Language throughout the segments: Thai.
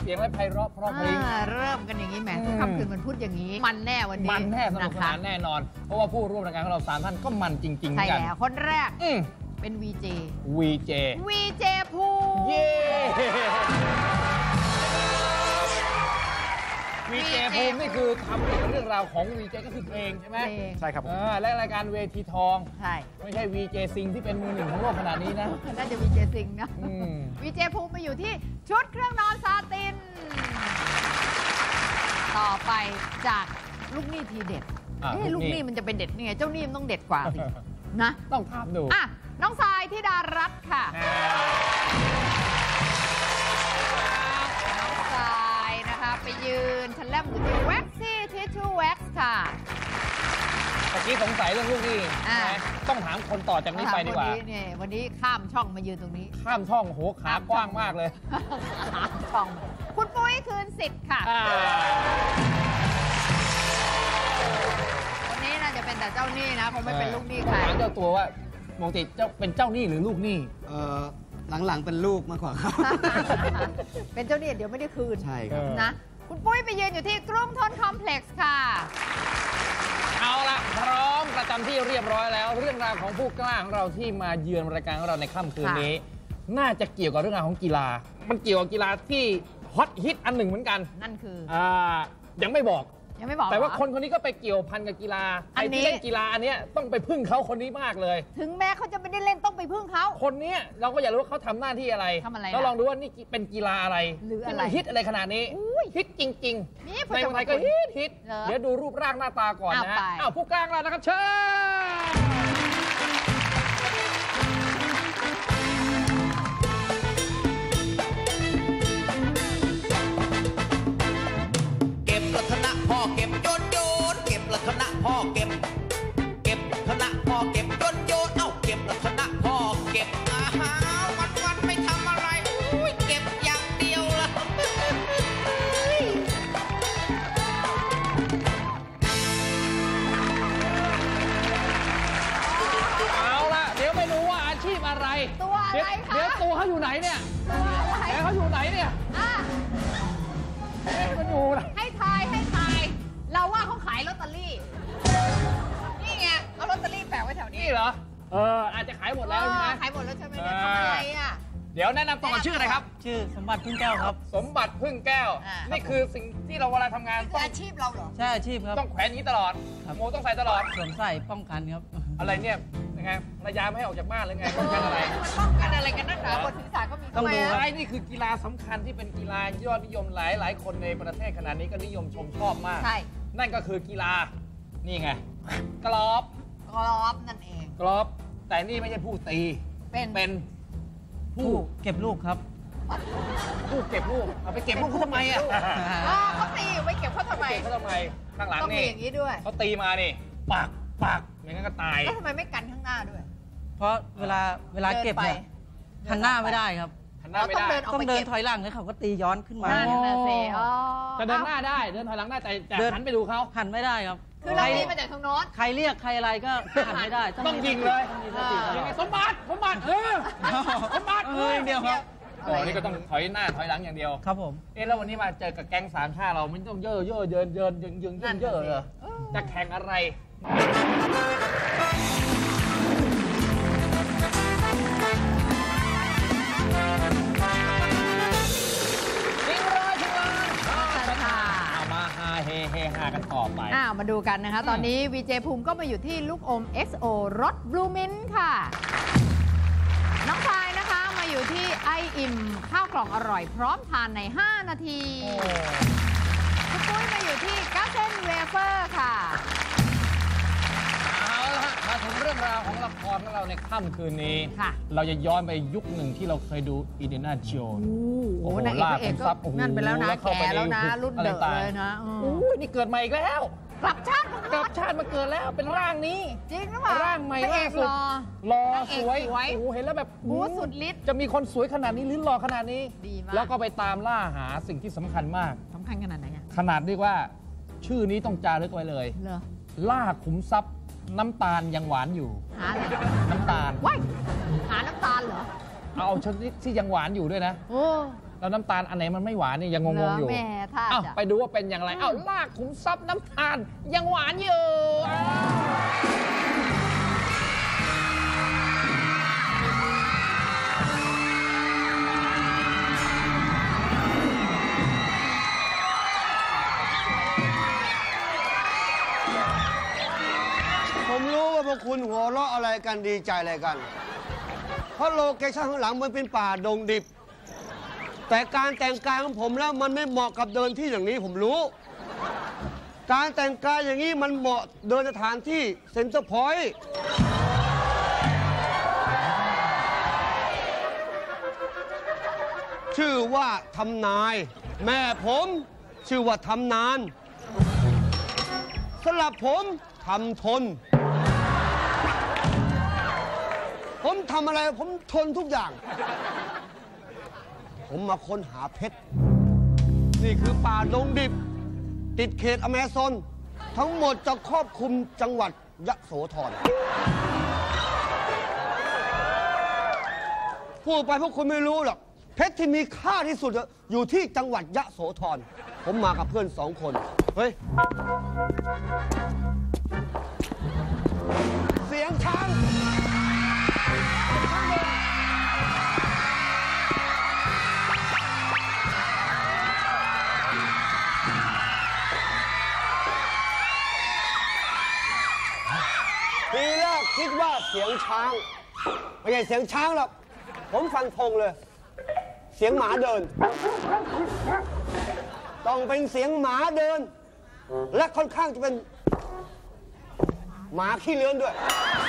สียงและไพเราะเพราะเพลงเริ่มกันอย่างนี้แหมทุกค่ำคืนมันพูดอย่างนี้มันแน่วันนี้มันแน่สนุกสนานแน่นอนเพราะว่าผู้ร่วมรายการของเรา3 ท่านก็มันจริงๆเหมือนกันใช่แล้วคนแรกเป็น VJ ภูเย้VJ ภูมินี่คือทำเรื่องราวของ VJ ก็คือเพลงใช่ไหมใช่ครับผมและรายการเวทีทองใช่ไม่ใช่ VJ ซิงที่เป็นมือ 1ของโลกขนาดนี้นะน่าจะ VJ ซิงนะ VJ ภูมิมาอยู่ที่ชุดเครื่องนอนซาตินต่อไปจากลูกหนี้ทีเด็ดลูกหนี้มันจะเป็นเด็ดนี่ไงเจ้าหนี้มันต้องเด็ดกว่าสินะต้องถามดูน้องทรายธิดารัตน์ค่ะน้องทรายนะคะไปยืนฉันแลมอยู่ที่แว็กซี่ทิชชู่แว็กซ์ค่ะเมื่อกี้สงสัยเรื่องลูกหนี้ต้องถามคนต่อจากนี้ไปดีกว่าวันนี้ข้ามช่องมายืนตรงนี้ข้ามช่องโหขากว้างมากเลยข้ามช่องคุณปุ้ยคืนสิทธิ์ค่ะวันนี้น่าจะเป็นแต่เจ้าหนี้นะคงไม่เป็นลูกหนี้ใครถามเจ้าตัวว่าปกติเป็นเจ้าหนี้หรือลูกหนี้หลังๆเป็นลูกมากกว่าครับเป็นเจ้าหนี้เดี๋ยวไม่ได้คืนใช่ครับนะคุณปุ้ยไปยืนอยู่ที่กรุงทนคอมเพล็กซ์ค่ะเอาละพร้อมประจำที่เรียบร้อยแล้วเรื่องราวของผู้กล้าของเราที่มาเยือนรายการของเราในค่ำคืนนี้น่าจะเกี่ยวกับเรื่องราวของกีฬามันเกี่ยวกับกีฬาที่ฮอตฮิตอันหนึ่งเหมือนกันนั่นคือยังไม่บอกแต่ว่าคนนี้ก็ไปเกี่ยวพันกับกีฬาไอ้ที่เล่นกีฬาอันนี้ต้องไปพึ่งเขาคนนี้มากเลยถึงแม้เขาจะไม่ได้เล่นต้องไปพึ่งเขาคนนี้เราก็อยากรู้ว่าเขาทำหน้าที่อะไรแล้วลองดูว่านี่เป็นกีฬาอะไรหรืออะไรฮิตอะไรขนาดนี้ฮิตจริงๆในเมืองไทยก็ฮิตเดี๋ยวดูรูปร่างหน้าตาก่อนนะผู้กลางเรานะครับเชิญพ่อเก็บโยนเก็บลักษณะพ่อเก็บคณะพ่อเก็บโยนเก็บลักษณะพ่อเก็บวันไม่ทำอะไรเก็บอย่างเดียวละเอาละเดี๋ยวไม่รู้ว่าอาชีพอะไรตัวอะไรคะเดี๋ยวตัวเขาอยู่ไหนเนี่ยแต่เขาอยู่ไหนเนี่ยมันอยู่ให้ทายเราว่าเขาขายลอตเตอรี่นี่ไงเอาลอตเตอรี่แปะไว้แถวนี้เหรออาจจะขายหมดแล้วใช่ไหมขายหมดแล้วใช่ไหมเนี่ยทำอะไรเดี๋ยวแนะนำตัวชื่ออะไรครับชื่อสมบัติพึ่งแก้วครับสมบัติพึ่งแก้วนี่คือสิ่งที่เราเวลาทำงานต้องอาชีพเราเหรอใช่อาชีพครับต้องแขวนนี้ตลอดโมต้องใส่ตลอดสวมใส่ป้องกันครับอะไรเนี่ยยังไงภรรยาไม่ให้ออกจากบ้านเลยไงป้องกันอะไรป้องกันอะไรกันนักหนาบนศีรษะก็มีต้องดูไอ้นี่คือกีฬาสำคัญที่เป็นกีฬายอดนิยมหลายคนในประเทศขนาดนี้ก็นิยมชอบมากใช่นั่นก็คือกีฬานี่ไงกรอบนั่นเองกรอบแต่นี่ไม่ใช่ผู้ตีเป็นผู้เก็บลูกครับผู้เก็บลูกเอาไปเก็บลูกเขาทำไมเขาตีไปเก็บเขาทำไมข้างหลังนี่ต้องมีอย่างนี้ด้วยเขาตีมานี่ปักไม่งั้นก็ตายแล้วทำไมไม่กันข้างหน้าด้วยเพราะเวลาเก็บเนี่ยหันหน้าไม่ได้ครับต้องเดินถอยหลังแล้วเขาก็ตีย้อนขึ้นมาจะเดินหน้าได้เดินถอยหลังได้แต่หันไปดูเขาหันไม่ได้ครับคือเราตีมาจากทางโน้นใครเรียกใครอะไรก็หันไม่ได้ต้องยิงเลยยังไงสมบัติสมบัติเดียวครับนี่ก็ต้องถอยหน้าถอยหลังอย่างเดียวครับผมแล้ววันนี้มาเจอกับแก๊ง3 ชาเราไม่ต้องเย่อเยินเยอะเลยจะแข่งอะไรเฮฮากันต่อไปมาดูกันนะคะตอนนี้วีเจภูมิก็มาอยู่ที่ลูกอม XO รสบลูมินท์ค่ะน้องทรายนะคะมาอยู่ที่ไออิ่มข้าวกล่องอร่อยพร้อมทานใน5 นาทีคุณปุ้ยมาอยู่ที่กาเซนเวเฟอร์ค่ะเอาละมาถึงเรื่องราวของละครของเราในค่ำคืนนี้เราจะย้อนไปยุคหนึ่งที่เราเคยดูอินเดียนาโจนส์โอ้โหนางเอกก็นั่นไปแล้วนะแก่แล้วนะรุ่นเดอะเลยนะนี่เกิดใหม่อีกแล้วกลับชาติมาเกิดแล้วเป็นร่างนี้จริงหรือเปล่าร่างใหม่ล่าสุดหล่อสวยโอ้เห็นแล้วแบบสุดฤทธิ์จะมีคนสวยขนาดนี้หรือหล่อขนาดนี้ดีมากแล้วก็ไปตามล่าหาสิ่งที่สำคัญมากขนาดไหนขนาดเรียกว่าชื่อนี้ต้องจารึกไว้เลยล่าขุมทรัพย์น้ำตาลยังหวานอยู่หาอะไรน้ำตาลว้ายหาน้ำตาลเหรอเอาชนิดที่ยังหวานอยู่ด้วยนะโอ้แล้วน้ำตาลอันไหนมันไม่หวานนี่ยังงงๆอยู่แม่ถ้าเอ้าจะไปดูว่าเป็นอย่างไรเอ้าลากขุมทรัพย์น้ำตาลยังหวานอยู่ผมรู้ว่าพวกคุณหัวเราะอะไรกันดีใจอะไรกัน เพราะโลเคชั่นข้างหลังมันเป็นป่าดงดิบ แต่การแต่งกายของผมแล้วมันไม่เหมาะกับเดินที่อย่างนี้ผมรู้ การแต่งกายอย่างนี้มันเหมาะเดินสถานที่เซ็นเตอร์พอยต์ชื่อว่าทำนาย แม่ผมชื่อว่าทำนานสำหรับผมทำทน ผมทำอะไรผมทนทุกอย่าง ผมมาค้นหาเพชร นี่คือป่าดงดิบ ติดเขตอเมซอนทั้งหมดจะครอบคลุมจังหวัดยโสธรพูดไปพวกคุณไม่รู้หรอกเพชรที่มีค่าที่สุดอยู่ที่จังหวัดยโสธรผมมากับเพื่อน2 คน เฮ้ย เสียงช้างทีแรกคิดว่าเสียงช้างไม่ใช่เสียงช้างหรอกผมฟันธงเลย เสียงหมาเดิน ต้องเป็นเสียงหมาเดิน และค่อนข้างจะเป็นหมาขี้เลื้อนด้วย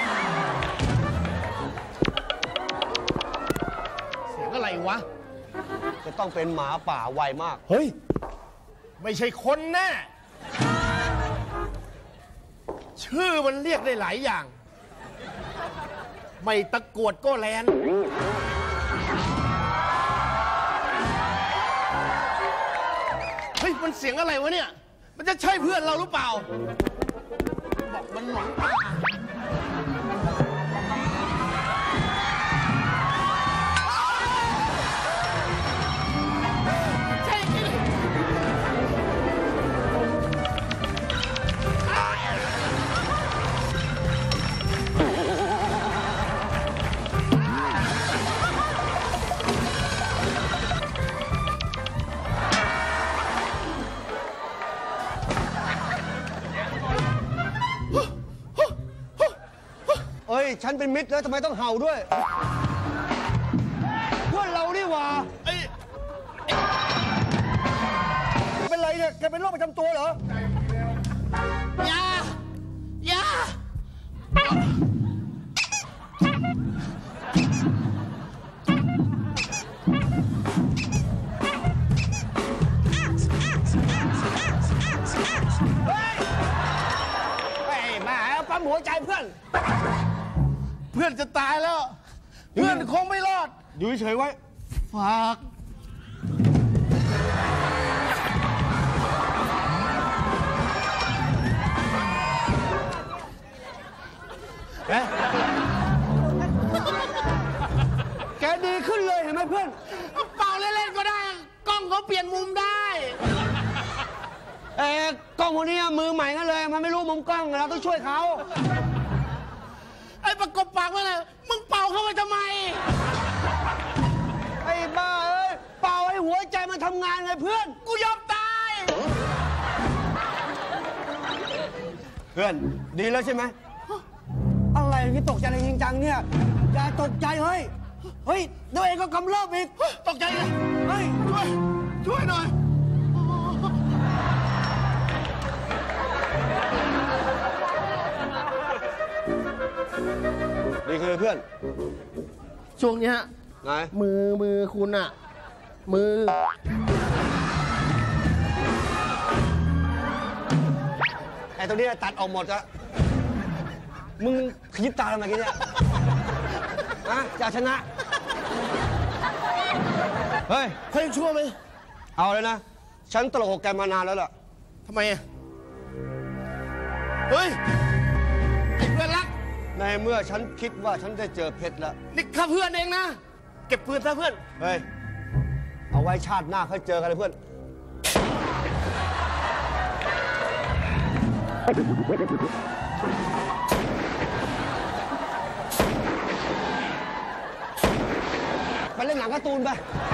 เสียงอะไรวะจะต้องเป็นหมาป่าไวมากเฮ้ย ไม่ใช่คนแน่ชื่อมันเรียกได้หลายอย่าง ไม่ตะกรวดก็แลนเฮ้ย มันเสียงอะไรวะเนี่ย มันจะใช่เพื่อนเราหรือเปล่า บอกมันหลงป่าใช่จริงเอ้ย ฉันเป็นมิตรแล้วทำไมต้องเห่าด้วย เพื่อนเรานี่หว่าไอ้เป็นไรเนี่ยแกเป็นโรคประจำตัวเหรอยา ยาไอ้บ้าปั๊มหัวใจเพื่อนเพื่อนจะตายแล้ว เพื่อนคงไม่รอดอยู่เฉยๆไว้ฝากเอ๊ะแกดีขึ้นเลยเห็นไหมเพื่อนเป่าเล่นๆก็ได้ กล้องเขาเปลี่ยนมุมได้กล้องพวกนี้มือใหม่กันเลย มันไม่รู้มุมกล้องเราต้องช่วยเขาไอ้ประกบปากไว้เลยมึงเป่าเข้าไปทำไมไอ้บ้าเอ้ย เป่าให้หัวใจมันทำงานไงเพื่อนกูยอมตายเพื่อน ดีแล้วใช่ไหม อะไรนี่ตกใจอะไรจริงจังเนี่ย อย่าตกใจเฮ้ย เฮ้ยตัวเองก็กำเริบอีกตกใจเลยเฮ้ยช่วยหน่อยนี่คือเพื่อนช่วงเนี้ยไหนมือคุณอะมือไอ้ตัวนี้ตัดออกหมดอะมึงขยิบตาทำไมกันเนี่ยฮะจะชนะ เฮ้ยเฮ้ยชั่วไหมเอาเลยนะ ฉันตลกกับแกมานานแล้วล่ะทำไมอะเฮ้ย ไอ้เพื่อนรักในเมื่อฉันคิดว่าฉันได้เจอเพชรแล้วนี่ข้าเพื่อนเองนะ เก็บปืนซะเพื่อนเฮ้ย ฉเอาไว้ชาติหน้าค่อยเจอกันเลยเพื่อนไปเล่นหนังการ์ตูนไป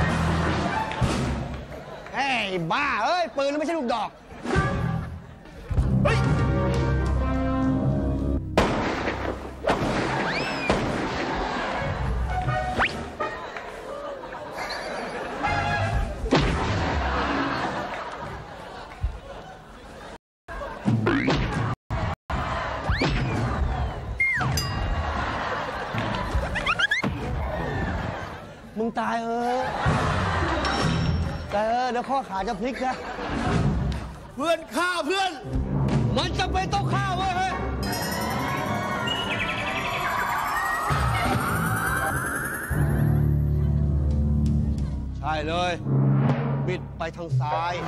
เฮ้ยบ้าเอ้ยปืนไม่ใช่ลูกดอกเฮ้ยมึงตายแต่เดี๋ยวข้อขาจะพลิกนะเพื่อนฆ่าเพื่อนมันจะเป็นต้องฆ่าเว้ยเฮ้ยใช่เลยบิดไปทางซ้าย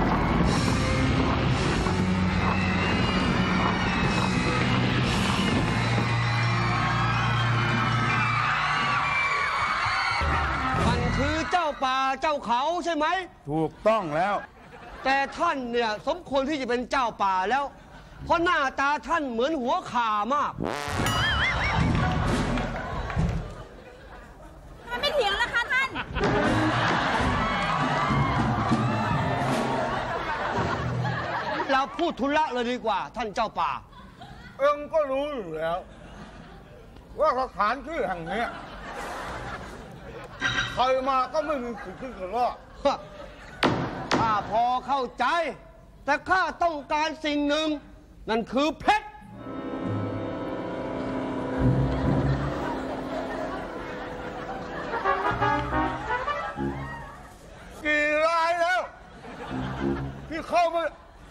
คือเจ้าป่าเจ้าเขาใช่ไหมถูกต้องแล้วแต่ท่านเนี่ยสมควรที่จะเป็นเจ้าป่าแล้วเพราะหน้าตาท่านเหมือนหัวขามากทำไมไม่เถียงล่ะคะท่านเราพูดธุระเลยดีกว่าท่านเจ้าป่าเอิงก็รู้อยู่แล้วว่าสถานที่แห่งนี้ใครมาก็ไม่มีสิทธิ์ที่จะรอดข้าพอเข้าใจแต่ข้าต้องการสิ่งหนึ่งนั่นคือเพชรกี่รายแล้วที่เข้ามา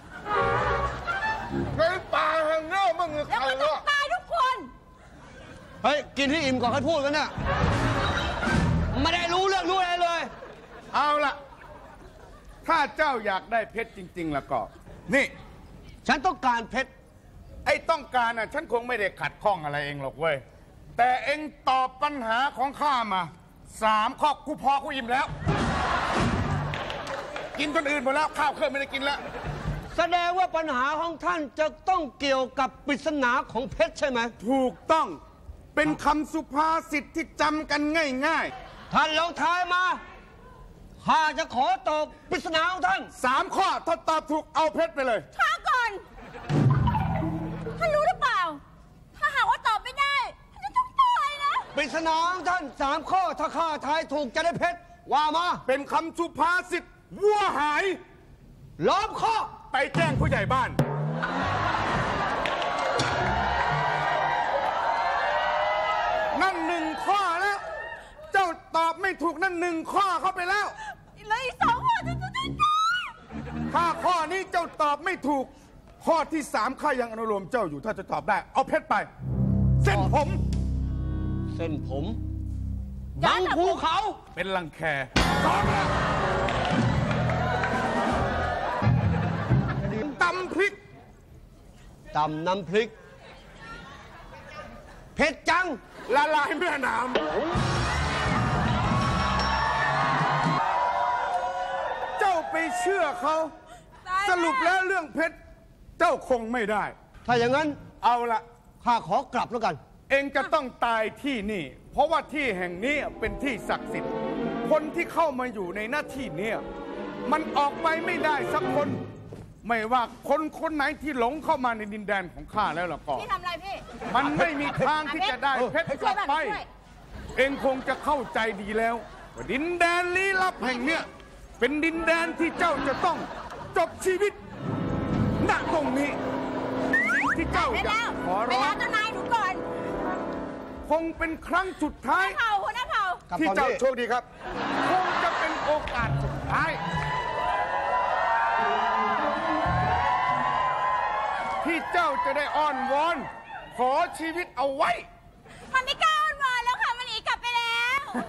ในป่าแห่งนี้ไม่มีใครรอดตายทุกคนเฮ้ยกินที่อิ่มก่อนค่อยพูดกันเนี่ยไม่ได้รู้เรื่องรู้อะไรเลยเอาล่ะถ้าเจ้าอยากได้เพชรจริงๆแล้วก็นี่ฉันต้องการเพชรไอ้ต้องการน่ะฉันคงไม่ได้ขัดข้องอะไรเองหรอกเว้ยแต่เองตอบปัญหาของข้ามา3 ข้อกูพอกูอิ่มแล้วกินคนอื่นหมดแล้วข้าวเครื่องไม่ได้กินแล้วแสดงว่าปัญหาของท่านจะต้องเกี่ยวกับปริศนาของเพชรใช่ไหมถูกต้องเป็นคำสุภาษิตที่จำกันง่ายๆท่านลองทายมาข้าจะขอตอบปริศนาของท่าน 3 ข้อถ้าตอบถูกเอาเพชรไปเลยช้าก่อนท่านรู้หรือเปล่าถ้าหากว่าตอบไม่ได้ท่านจะต้องตายนะปริศนาของท่าน3 ข้อถ้าข้าทายถูกจะได้เพชรว่ามาเป็นคำสุภาษิตวัวหายล้อมคอกไปแจ้งผู้ใหญ่บ้านนั่น1 ข้อแล้วเจ้าตอบไม่ถูกนั่น1 ข้อเข้าไปแล้วเลยอีก2 ข้อจะได้ถ้าข้อนี้เจ้าตอบไม่ถูกข้อที่3ข้ายังอนุโลมเจ้าอยู่ถ้าจะตอบได้เอาเพชรไปเส้นผมบังภูเขาเป็นรังแคตอบแล้วตำพริกตำน้ำพริกเผ็ดจังละลายแม่น้ำเจ้าไปเชื่อเขาสรุปแล้วเรื่องเพชรเจ้าคงไม่ได้ถ้าอย่างนั้นเอาละข้าขอกลับแล้วกันเองจะต้องตายที่นี่เพราะว่าที่แห่งนี้เป็นที่ศักดิ์สิทธิ์คนที่เข้ามาอยู่ในหน้าที่นี้มันออกไปไม่ได้สักคนไม่ว่าคนไหนที่หลงเข้ามาในดินแดนของข้าแล้วล่ะก็พี่ทำอะไรพี่มันไม่มีทางที่จะได้เพชรกลับไปเองคงจะเข้าใจดีแล้วว่าดินแดนลี้ลับแห่งเนี้ยเป็นดินแดนที่เจ้าจะต้องจบชีวิตณตรงนี้สิ่งที่เจ้าอยากขอร้องเจ้านายหนูก่อนคงเป็นครั้งสุดท้ายที่เจ้าโชคดีครับคงจะเป็นโอกาสสุดท้ายที่เจ้าจะได้อ้อนวอนขอชีวิตเอาไว้มันไม่กล้าอ้อนวอนแล้วค่ะมันหนีกลับไปแล้ว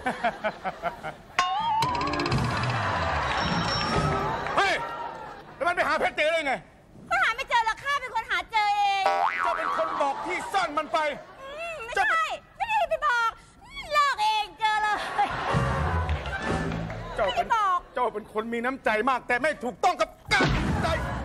เฮ้ยแล้วมันไปหาเพชรเจอได้ไงก็หาไม่เจอแล้วข้าเป็นคนหาเจอเองเจ้าเป็นคนบอกที่ซ่อนมันไปไม่ใช่ไม่ได้ไปบอกลอกเองเจอเลยเจ้าเป็นบอกจ้าเป็นคนมีน้ำใจมาก แต่ไม่ถูกต้องกับการใจ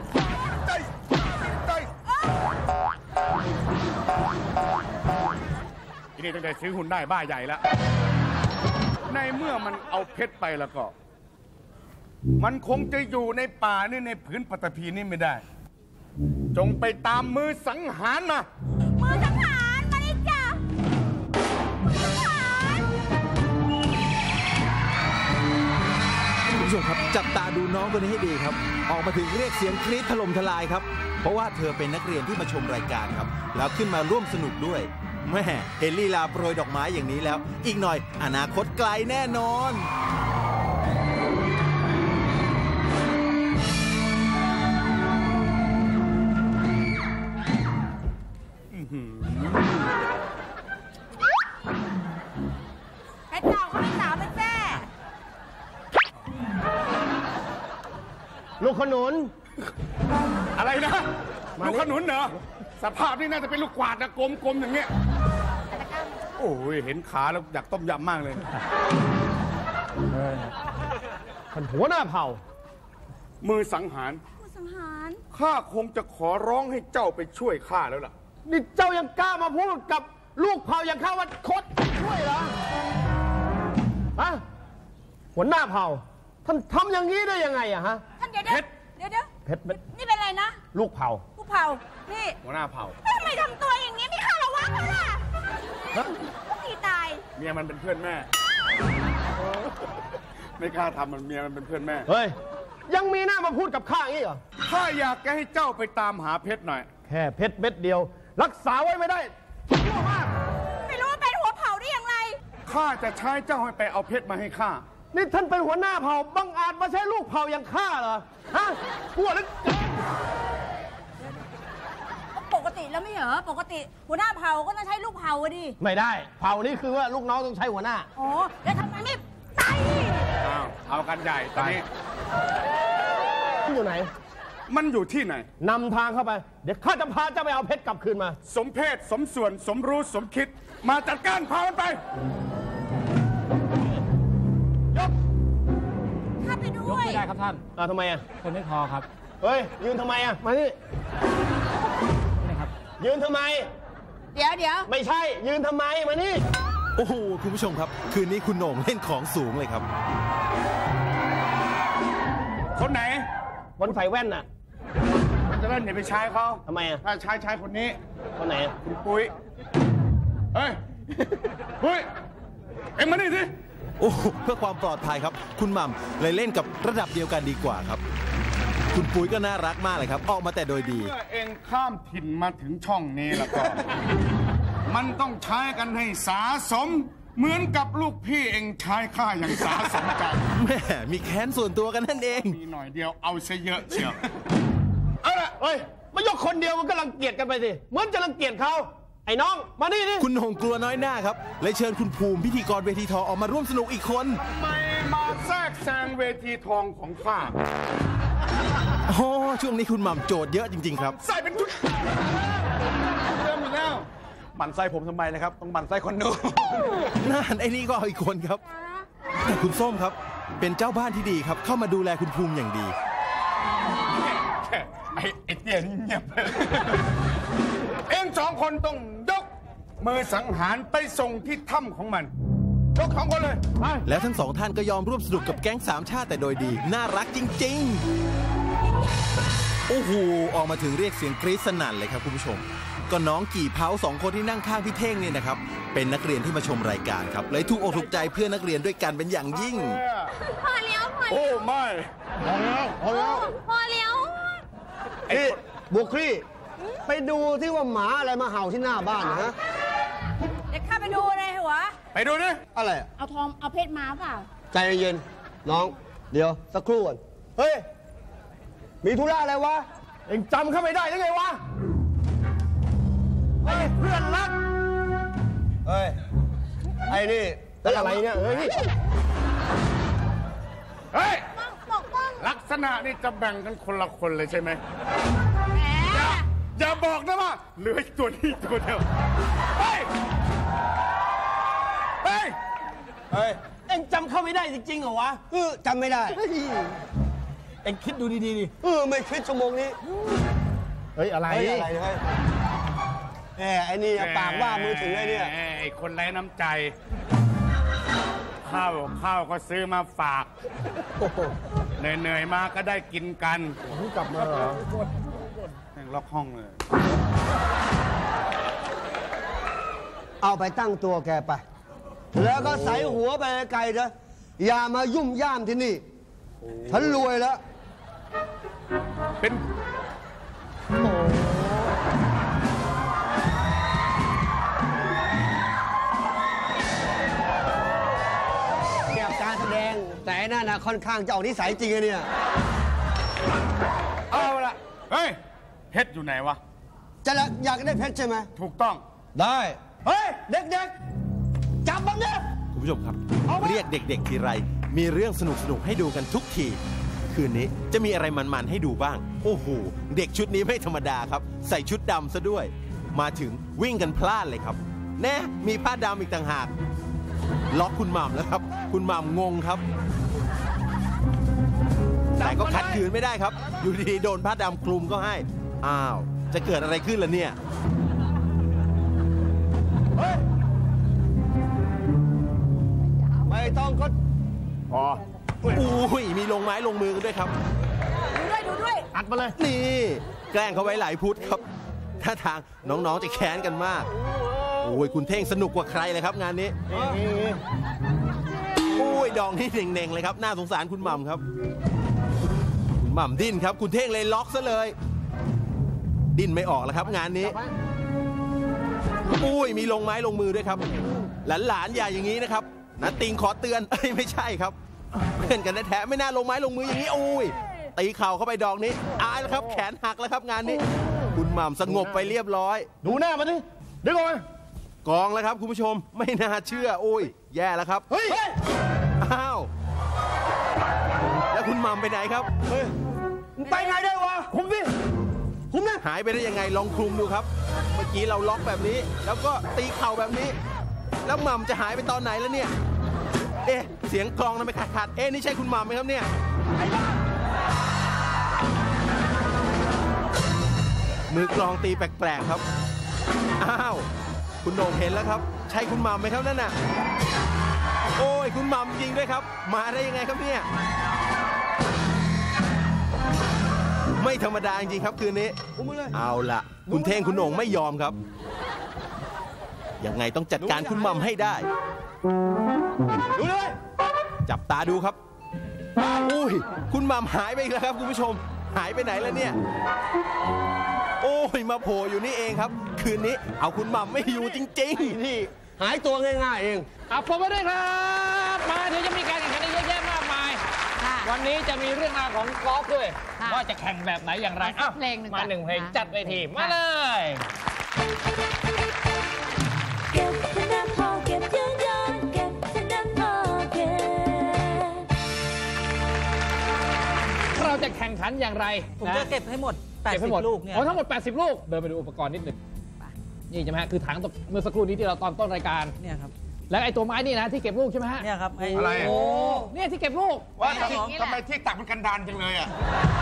ทีนี้ตั้งแต่ซื้อหุ้นได้บ้าใหญ่แล้วในเมื่อมันเอาเพชรไปแล้วก็มันคงจะอยู่ในป่านี่ในผืนปฐพีนี่ไม่ได้จงไปตามมือสังหารมามือสังหารมาเลยจ้ะมือสังหารคุณผู้ชมครับจับตาดูน้องคนนี้ให้ดีครับออกมาถึงเรียกเสียงกรี๊ดถล่มทลายครับเพราะว่าเธอเป็นนักเรียนที่มาชมรายการครับแล้วขึ้นมาร่วมสนุกด้วยแม่เห็นลีลาโปรยดอกไม้อย่างนี้แล้วอีกหน่อยอนาคตไกลแน่นอนให้เจ้าเขาไม่สาวเป็นแม่ลูกขนุนอะไรนะลูกขนุนเหรอสภาพนี่น่าจะเป็นลูกกวาดนะกลมๆอย่างเงี้ยโอ้ยเห็นขาแล้วอยากต้มยำมากเลยท่านหัวหน้าเผ่ามือสังหารมือสังหารข้าคงจะขอร้องให้เจ้าไปช่วยข้าแล้วล่ะนี่เจ้ายังกล้ามาพูดกับลูกเผ่าอย่างข้าว่าคดช่วยเหรอฮะหัวหน้าเผ่าท่านทำอย่างนี้ได้ยังไงอะฮะท่านเดี๋ยวเพชรนี่เป็นอะไรนะลูกเผ่าลูกเผ่านี่หัวหน้าเผ่าทำไมทำตัวอย่างนี้ไม่คารวะเขาล่ะตีตายเมียมันเป็นเพื่อนแม่ไม่กล้าทำมันเมียมันเป็นเพื่อนแม่เฮ้ยยังมีหน้ามาพูดกับข้าอย่างนี้เหรอข้าอยากให้เจ้าไปตามหาเพชรหน่อยแค่เพชรเม็ดเดียวรักษาไว้ไม่ได้ชั่วมากไม่รู้ว่าเป็นหัวเผ่าได้อย่างไรข้าจะใช้เจ้าให้ไปเอาเพชรมาให้ข้านี่ท่านเป็นหัวหน้าเผ่าบังอาจมาใช้ลูกเผ่าอย่างข้าเหรอฮะกลัวหรือปกติแล้วไม่เหรอปกติหัวหน้าเผ่าก็ต้องใช้ลูกเผ่าดิไม่ได้เผ่านี่คือว่าลูกน้องต้องใช้หัวหน้าโอ้แล้วทำไมไม่ไปเอากันใหญ่ตอนนี้มันอยู่ไหนมันอยู่ที่ไหนนำทางเข้าไปเดี๋ยวข้าจะพาเจ้าไปเอาเพชรกลับคืนมาสมเพศสมส่วนสมรู้สมคิดมาจัดการพามันไปยกข้าไปด้วยยกไม่ได้ครับท่านทำไมอ่ะคนไม่พอครับเฮ้ยยืนทำไมอ่ะมานี่ยืนทำไมเดี๋ยวไม่ใช่ยืนทำไมมานี่โอ้โหคุณผู้ชมครับคืนนี้คุณโหน่งเล่นของสูงเลยครับคนไหนคนใส่แว่นน่ะมันจะเล่นอย่าไปใช้เขาทำไมอ่ะถ้าใช้คนนี้คนไหนคุณปุ้ยเฮ้ยปุ้ยเอ็งมานี่สิโอ้เพื่อความปลอดภัยครับคุณหม่ำเลยเล่นกับระดับเดียวกันดีกว่าครับคุณปุ้ยก็น่ารักมากเลยครับออกมาแต่โดยดีเมื่อเองข้ามถิ่นมาถึงช่องนี้แล้วก็ มันต้องใช้กันให้สาสมเหมือนกับลูกพี่เองใช้ข้าอย่างสาสมใจแม่มีแค้นส่วนตัวกันนั่นเองมีหน่อยเดียวเอาซะเยอะเชียวเอาล่ะเฮ้ยมายกคนเดียวมันก็รังเกียจกันไปสิเหมือนจะรังเกียจเขาไอ้น้องมานี่ดิคุณโหน่งกลัวน้อยหน้าครับเลยเชิญคุณภูมิพิธีกรเวทีทองออกมาร่วมสนุกอีกคนไม่มาแทรกแซงเวทีทองของข้าโอ้ช่วงนี้คุณหม่ำโจทย์เยอะจริงๆครับใส่เป็นชุดเริ่มอยู่แล้วหมั่นไส้ผมทำไมนะครับต้องหมั่นไส้คนดูนั่นไอ้นี่ก็เอาอีกคนครับแต่คุณส้มครับเป็นเจ้าบ้านที่ดีครับเข้ามาดูแลคุณภูมิอย่างดีไอ้เตี้ยนี่เงียบเอ็งสองคนต้องยกมือสังหารไปส่งที่ถ้ำของมันยก2 คนเลยแล้วทั้ง2 ท่านก็ยอมร่วมสนุกกับแก๊ง3 ชาติแต่โดยดีน่ารักจริงๆโอ้โหออกมาถึงเรียกเสียงกรี๊ดสนั่นเลยครับคุณผู้ชมก็น้องกี่เผา2 คนที่นั่งข้างพี่เท่งเนี่ยนะครับเป็นนักเรียนที่มาชมรายการครับเลยถูกอกถูกใจเพื่อนนักเรียนด้วยกันเป็นอย่างยิ่งพอแล้วโอ้ไม่พอแล้วพอแล้วไอ้บุคลี่ไปดูที่ว่าหมาอะไรมาเห่าที่หน้าบ้านนะเดี๋ยวข้าไปดูเลยหัวไปดูดิอะไรเอาเพชรมาเปล่าใจเย็นน้องเดี๋ยวสักครู่ก่อนเฮ้ยมีธุระอะไรวะเอ็งจำข้าไม่ได้หรือไงวะเฮ้ยเพื่อนรักเฮ้ยไอ้นี่เป็นอะไรเนี่ยเฮ้ยลักษณะนี่จะแบ่งกันคนละคนเลยใช่ไหมอย่าบอกนะว่าเหลือตัวนี้ตัวเดียวเฮ้ยองจำเขาไม่ได้จริงๆเหรอวะจำไม่ได้เอ็งคิดดูดีๆดิไม่คิดชั่วโมงนี้เฮ้ยอะไรเลยไอ้นี่ปากว่ามือถึงไอ้เนี่ยไอ้คนไร้น้ำใจข้าวก็ซื้อมาฝากเหนื่อยมาก็ได้กินกันเพิ่งกลับมาเหรอแม่งล็อกห้องเลยเอาไปตั้งตัวแกไปแล้วก็ใส่หัวไปไกลๆนะอย่ามายุ่มย่ามที่นี่ฉันรวยแล้วเป็นการแสดงแต่นั่นนะค่อนข้างจะออกนิสัยจริงเนี่ยเอาละเฮ้ยเพชรอยู่ไหนวะจะอยากได้เพชรใช่ไหมถูกต้องได้เฮ้ยเด็กๆจับมันเนี่ยคุณผู้ชมครับเรียกเด็กๆทีไรมีเรื่องสนุกๆให้ดูกันทุกทีคืนนี้จะมีอะไรมันๆให้ดูบ้างโอ้โหเด็กชุดนี้ไม่ธรรมดาครับใส่ชุดดำซะด้วยมาถึงวิ่งกันพลาดเลยครับแน่มีผ้าดำอีกต่างหากล็อกคุณหม่ำแล้วครับคุณหม่ำงงครับแต่ก็ขัดขืนไม่ได้ครับอยู่ดีๆโดนผ้าดำคลุมก็ให้อ้าวจะเกิดอะไรขึ้นล่ะเนี่ยไม่ต้องก็อุ้ยมีลงไม้ลงมือกันด้วยครับดูด้วยอัดมาเลยนี่แกล้งเขาไว้หลายพุธครับท่าทางน้องๆจะแค้นกันมากโอ้ยคุณเท่งสนุกกว่าใครเลยครับงานนี้โอ้ยดองนี่เน่งๆเลยครับน่าสงสารคุณหม่ำครับคุณหม่ำดิ้นครับคุณเท่งเลยล็อกซะเลยดิ้นไม่ออกแล้วครับงานนี้โอ้ยมีลงไม้ลงมือด้วยครับหลานๆอย่าอย่างนี้นะครับนัดติงขอเตือนไม่ใช่ครับเพื่อนกันแท้ๆไม่น่าลงไม้ลงมืออย่างนี้โอ้ยตีเข่าเข้าไปดอกนี้อายแล้วครับแขนหักแล้วครับงานนี้คุณหม่ำสงบไปเรียบร้อยดูหน้ามันดิดึงออกมากองแล้วครับคุณผู้ชมไม่น่าเชื่อโอ้ยแย่แล้วครับเฮ้ยอ้าวแล้วคุณหม่ำไปไหนครับเฮ้ยไปไหนได้วะคุมดิคุมนะหายไปได้ยังไงลองคลุมดูครับเมื่อกี้เราล็อกแบบนี้แล้วก็ตีเข่าแบบนี้แล้วหม่ำจะหายไปตอนไหนแล้วเนี่ยเอ๊ะเสียงกลองทำไมขาดเอ๊ะนี่ใช่คุณหม่ำไหมครับเนี่ยมือกลองตีแปลกๆครับอ้าวคุณโหน่งเห็นแล้วครับใช่คุณหม่ำไหมครับนั่นน่ะโอ้ยคุณหม่ำจริงด้วยครับมาได้ยังไงครับเนี่ยไม่ธรรมดาจริงๆครับคืนนี้เอาล่ะคุณเท่งคุณโหน่งไม่ยอมครับยังไงต้องจัดการคุณหม่ำให้ได้ดูเลยจับตาดูครับอุ้ยคุณหม่ำหายไปอีกแล้วครับคุณผู้ชมหายไปไหนแล้วเนี่ยโอ้ยมาโผล่อยู่นี่เองครับคืนนี้เอาคุณหม่ำไม่อยู่จริงๆนี่หายตัวง่ายๆเองผมมาด้วยครับมาเดี๋ยวจะมีการแข่งขันเยอะแยะมากมายวันนี้จะมีเรื่องราวของกอล์ฟด้วยว่าจะแข่งแบบไหนอย่างไรมา1 เพลงจัดเวทีมาเลยเก็บชนะพอเก็บเยอะๆเก็บชนะพอเก็บเราจะแข่งขันอย่างไรผมจะเก็บให้หมด80 ลูกเนี่ยทั้งหมด80 ลูกเดินไปดูอุปกรณ์นิดหนึ่งนี่ใช่ไหมฮะคือถังเมื่อสักครู่นี้ที่เราตอนต้นรายการเนี่ยครับแล้วไอ้ตัวไม้นี่นะที่เก็บลูกใช่ไหมฮะเนี่ยครับอะไรโอ้เนี่ยที่เก็บลูกว่าทำไมที่ตักมันกันดานจังเลยอ่ะ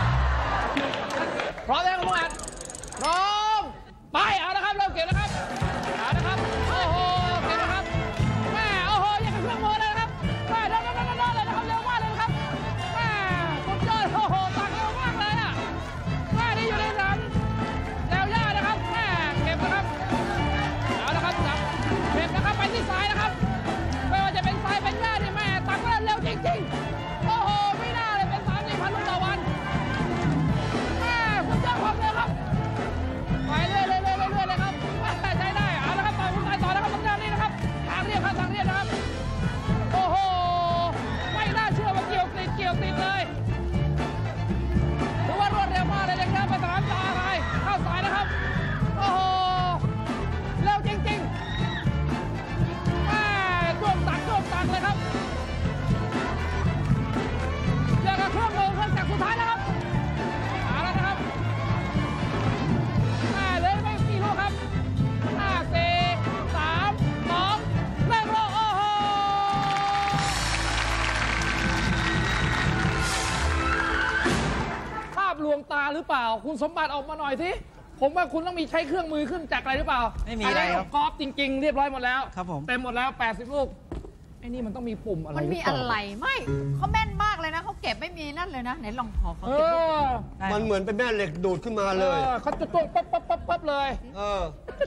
พร้อมแล้วคุณผู้ชมพร้อมไปเอาละครับเริ่มเก็บแล้วครับเอาละครับโอ้โหเก็บแล้วครับแม่โอ้โหยังกับเครื่องมือเลยนะครับแม่เดินเลยนะครับเร็วมากเลยนะครับแม่สุดยอดโอ้โหตักเร็วมากเลยอ่ะแม่นี่อยู่ในสนามแนวหญ้านะครับแม่เก็บนะครับเอาละครับจับเก็บนะครับไปที่ซ้ายนะครับไม่ว่าจะเป็นซ้ายเป็นหญ้านี่แม่ตักก็เร็วจริงๆโอ้โหไม่น่าเลยเป็น30,000 ลูกต่อวันแม่สุดยอดความเร็วครับไปเรื่อยเลยครับใช้ได้วงตาหรือเปล่า คุณสมบัติออกมาหน่อยสิผมว่าคุณต้องมีใช้เครื่องมือขึ้นจักรอะไรหรือเปล่าไม่มีอะไรครับกอล์ฟจริงๆเรียบร้อยหมดแล้วครับผมเต็มหมดแล้ว80ลูกไอ้นี่มันต้องมีปุ่มอะไรมันมีอะไรไม่เขาแม่นมากเลยนะเขาเก็บไม่มีนั่นเลยนะไหนลองขอเอเก็บดูอมันเหมือนเป็นแม่เหล็กดูดขึ้นมาเลยเขาจะต้องปั๊บเลยเออ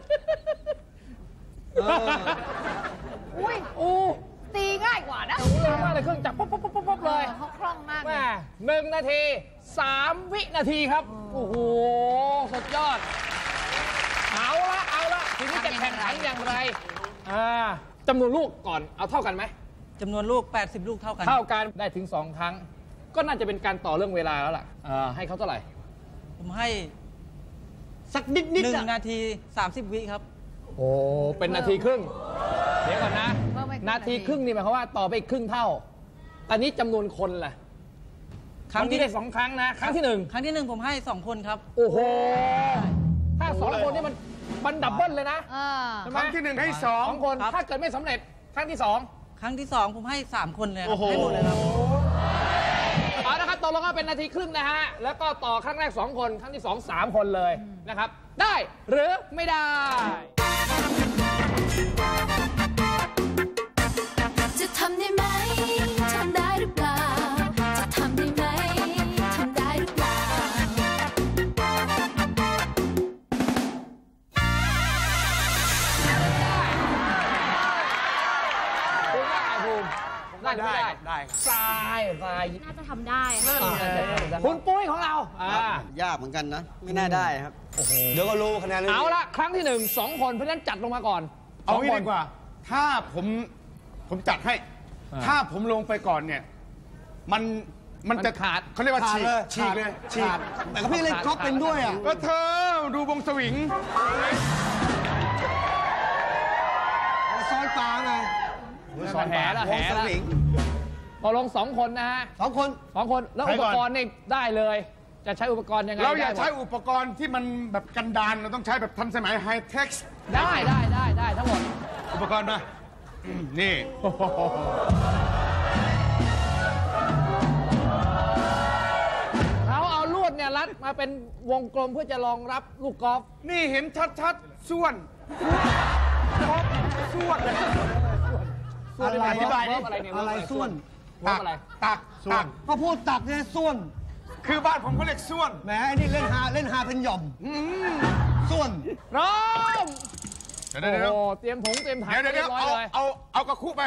อุ้ยโอ้ตีง่ายกว่านะเร็วมากเลยเครื่องจักรปั๊บเลยเขาคล่องมากเลแม่ย 1 นาที 3 วินาทีครับ โอ้โห สุดยอด เอาละทีนี้จะแข่งขันอย่างไรจำนวนลูกก่อนเอาเท่ากันไหมจำนวนลูก 80 ลูกเท่ากันเท่ากันได้ถึง 2 ครั้ง ก็น่าจะเป็นการต่อเรื่องเวลาแล้วล่ะให้เขาเท่าไหร่ผมให้สักนิด 1 นาที 30 วิครับโอ้ เป็นนาทีครึ่ง เดี๋ยวก่อนนะเพิ่มไปครึ่งนาทีครึ่งนี่หมายความว่าต่อไปอีกครึ่งเท่า อันนี้จำนวนคนล่ะ ครั้งที่ได้ 2 ครั้งนะ ครั้งที่ 1 ครั้งที่ 1 ผมให้ 2 คนครับโอ้โห ถ้า 2 คนนี่มันดับเบิลเลยนะ ใช่ไหคมรั้งที่ 1 ให้ 2 คนครับถ้าเกิดไม่สำเร็จ ครั้งที่ 2 ครั้งที่ 2 ผมให้ 3 คนเลยครับให้หมดเลยครับเอาละครับตกลงก็เป็นนาทีครึ่งนะฮะ แล้วก็ต่อครั้งแรก 2 คน ครั้งที่ 2 3 คนเลยนะครับ ได้หรือไม่ได้จะทำได้ไหม ทำได้หรือเปล่า จะทำได้ไหม ทำได้หรือเปล่าคุณว่าไงภูมิได้หรือไม่ได้ได้ทรายน่าจะทำได้ค่ะคุณปุ้ยของเรายากเหมือนกันนะ ไม่น่าได้ครับเดี๋ยวก็รู้คะแนนเลยเอาละครั้งที่ 1 2 คนเพราะฉะนั้นจัดลงมาก่อนเอางี้ 2 ดีกว่า ถ้าผมจัดให้ ถ้าผมลงไปก่อนเนี่ย มันจะขาดเขาเรียกว่าฉีกเลยฉีกแต่ก็พี่เล่นกอล์ฟเป็นด้วยอ่ะก็เธอดูวงสวิงซ้อนปลาไงแหละวงสวิงตกลง2 คนนะฮะ 2 คน 2 คนแล้วใครอุปก่อนกรณ์นี่ได้เลย จะใช้อุปกรณ์ยังไงเราอย่าได้หมดใช้อุปกรณ์ที่มันแบบกันดารเราต้องใช้แบบทันสมัยไฮเทคได้ทั้งหมดอุปกรณ์มานี่เขาเอาลวดเนี่ยรัดมาเป็นวงกลมเพื่อจะรองรับลูกกอล์ฟนี่เห็นชัดๆส่วนส่วนอะไรอธิบายดิอะไรเนี่ยอะไรส่วนตักอะไรตักก็พูดตักเนี่ยส่วนคือบ้านผมเขาเรียกส่วนแหมไอ้นี่เล่นหาเป็นหย่อมส่วนพร้อมเดี๋ยวโอ้โหเตรียมผงเตรียมถังเดี๋ยวเรียบร้อยเลยเอากระคุไป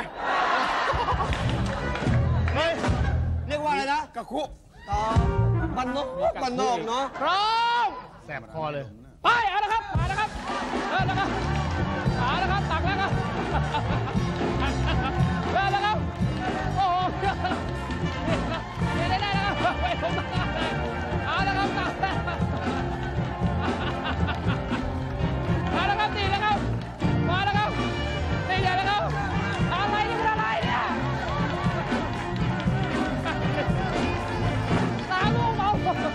เฮ้ยเรียกว่าอะไรนะกระคุบ้านนอกเนาะพร้อมแสบคอเลยไปเอาละครับมาแล้วครับเอาละครับเอาละครับตักแล้วครับเอาละครับโอ้โหได้แล้วครับไปผมตักเลยเอาละครับตักแล้วเอาละครับตีแล้วครับมาแล้วครับตีแล้วครับอะไรนี่เป็นอะไรเนี่ยตาลูกเมา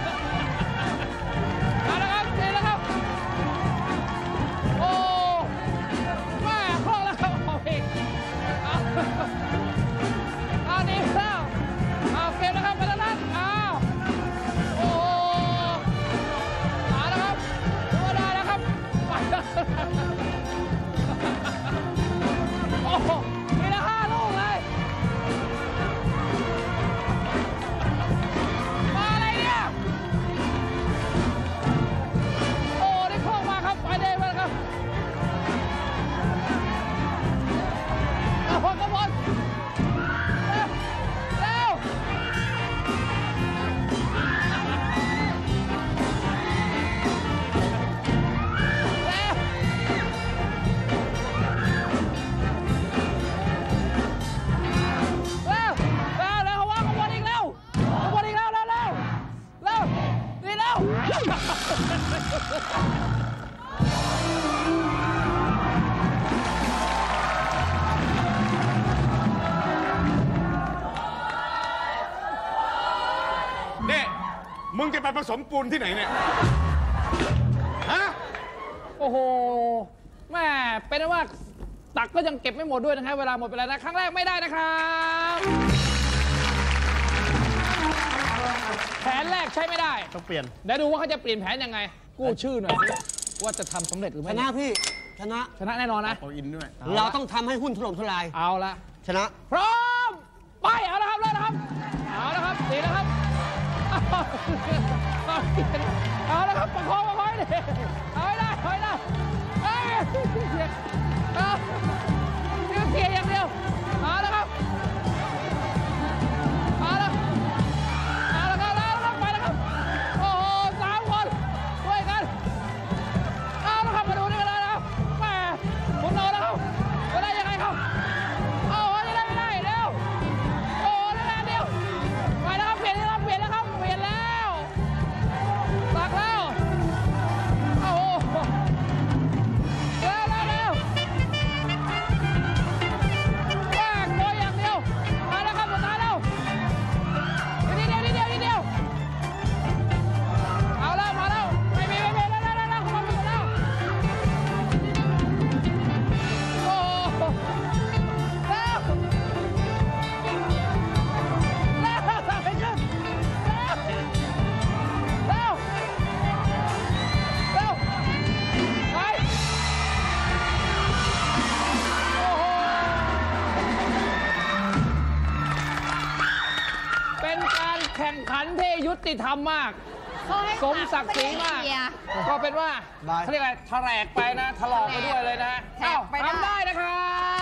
เอาละครับตีแล้วครับโอ้แม่คล่องแล้วครับเอาอีกเอาดีแล้วเอาเก็บแล้วครับไปแล้วนะเอาโอ้เอาละครับตัวได้แล้วครับไปแล้วโอ้โหมีละ5 ลูกเลยมาอะไรเนี่ยโอ้ได้คล่องมาครับไปได้มาครับเอาคนกระบวนเร็วเร็วเร็วเขาว่าขบวนอีกแล้วขบวนอีกแล้วเร็วดีแล้วเนี่ยมึงจะไปผสมปูนที่ไหนเนี่ย ฮะโอ้โห แม่เป็นว่าตักก็ยังเก็บไม่หมดด้วยนะครับ เวลาหมดไปแล้วนะ ครั้งแรกไม่ได้นะครับ แผนแรกกใช้ไม่ได้ต้องเปลี่ยนเดี๋ยวดูว่าเขาจะเปลี่ยนแผนยังไง กู้ชื่อหน่อยสิว่าจะทำสำเร็จหรือชไม่นะพี่ชนะชนะแน่นอนนะเอาอินด้วยเราต้องทำให้หุ้นถล่มทลายเอาละชนะพร้อม ไป เอาละครับเริ่มนะครับ เอาละครับดีแล้วครับ เอาละครับประคองดิเอาให้ได้เอาให้ได้เกียร์อย่างเดียวเอาละครับเอาละครับไปแล้วครับโอ้โห3 คนช่วยกันเอาละครับมาดูนี่กันเลยนะครับแหมหมุนเอาแล้วครับจะได้ยังไงครับโอ้โหจะได้ไม่ได้เร็วโอ้โหได้เดียวไปแล้วครับเปลี่ยนแล้วครับเปลี่ยนแล้วตักแล้วโอ้โหเร็วแยกตัวอย่างเดียวมาแล้วครับสุดท้ายแล้วนิดเดียวเอาแล้วมาแล้วไม่มีแล้วความรู้แล้วโอ้แล้วไปขึ้นแล้วไปโอ้โหเป็นการแข่งขันที่ยุติธรรมมากสมศักดิ์ศรีมาก ก็เป็นว่าบายเขาเรียกอะไรทะแหลกไปนะถลอกไปด้วยเลยนะแหลกไปได้ทำได้นะครับ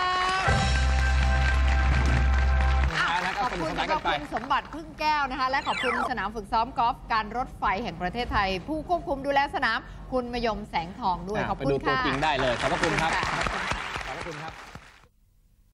ขอบคุณสมบัติพึ่งแก้วนะคะ และขอบคุณสนามฝึกซ้อมกอล์ฟการรถไฟแห่งประเทศไทย ผู้ควบคุมดูแลสนามคุณมยมแสงทองด้วย ขอบไปคุณดูตัวค่ะจริงได้เลย ขอบพระคุณครับขอบคุณค่ะขอบพระคุณครับ